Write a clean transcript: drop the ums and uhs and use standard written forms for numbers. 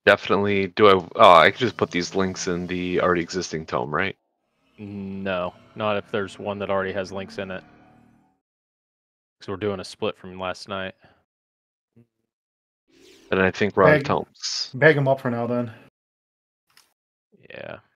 Definitely. Do I? Oh, I could just put these links in the already existing tome, right? No, not if there's one that already has links in it. Because we're doing a split from last night. And I think Rod tomes. Bag them up for now, then. Yeah.